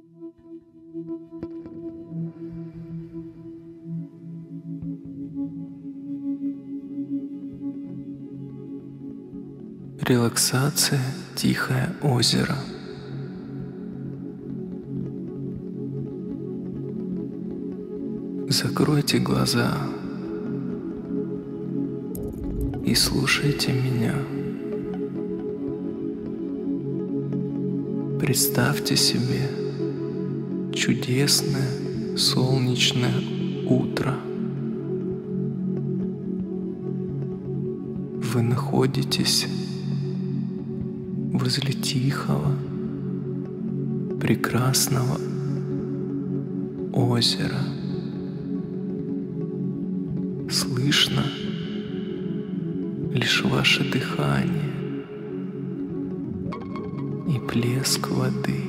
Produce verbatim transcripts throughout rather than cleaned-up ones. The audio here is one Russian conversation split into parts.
Релаксация «Тихое озеро». Закройте глаза и слушайте меня. Представьте себе чудесное солнечное утро. Вы находитесь возле тихого, прекрасного озера. Слышно лишь ваше дыхание и плеск воды.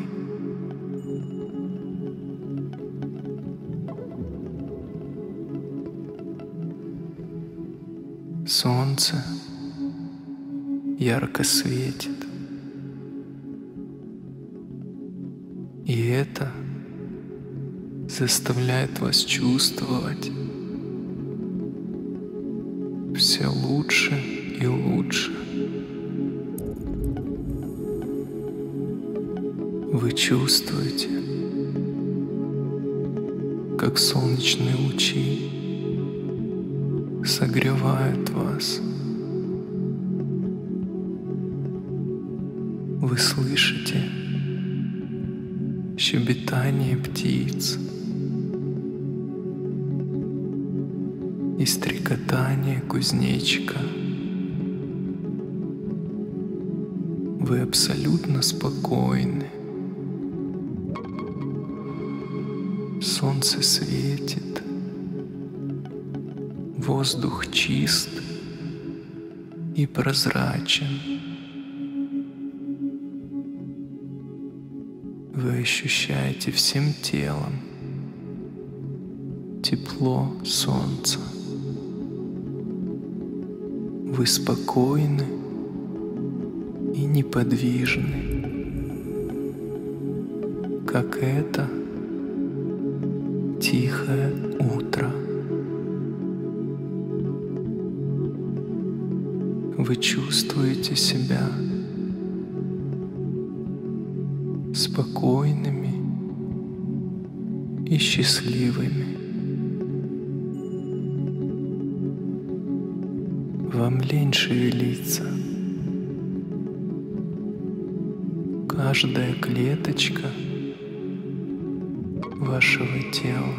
Солнце ярко светит, и это заставляет вас чувствовать все лучше и лучше. Вы чувствуете, как солнечные лучи согревают вас. Вы слышите щебетание птиц и стрекотание кузнечика. Вы абсолютно спокойны. Солнце светит, воздух чист и прозрачен. Вы ощущаете всем телом тепло солнца. Вы спокойны и неподвижны, как это тихое утро. Вы чувствуете себя спокойными и счастливыми. Вам лень шевелиться. Каждая клеточка вашего тела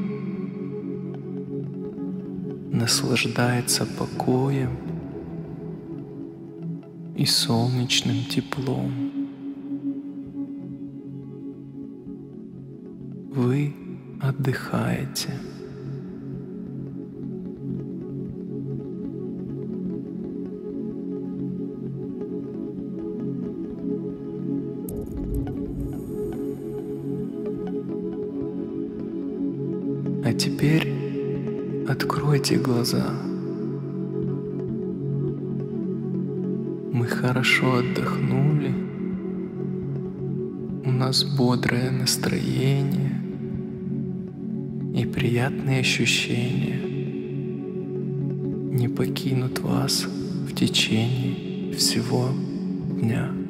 наслаждается покоем и солнечным теплом. Вы отдыхаете. А теперь откройте глаза. Мы хорошо отдохнули. У нас бодрое настроение и приятные ощущения не покинут вас в течение всего дня.